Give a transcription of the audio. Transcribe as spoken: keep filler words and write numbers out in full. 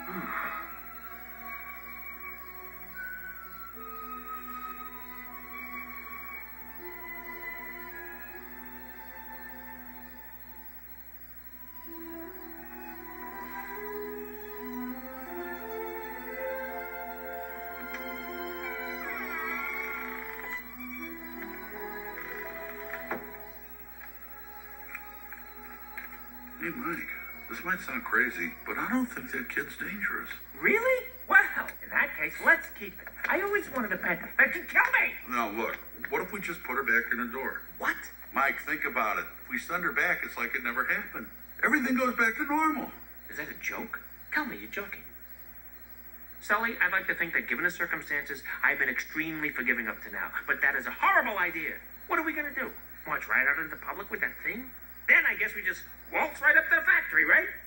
Hey, Mike, this might sound crazy, but I don't think that kid's dangerous. Really? Well, in that case, let's keep it. I always wanted a pet that could kill me. Now, look, what if we just put her back in the door? What? Mike, think about it. If we send her back, it's like it never happened. Everything goes back to normal. Is that a joke? Tell me you're joking. Sully, I'd like to think that given the circumstances, I've been extremely forgiving up to now. But that is a horrible idea. What are we going to do? March right out into public with that thing? Then I guess we just waltz right up to the factory, right?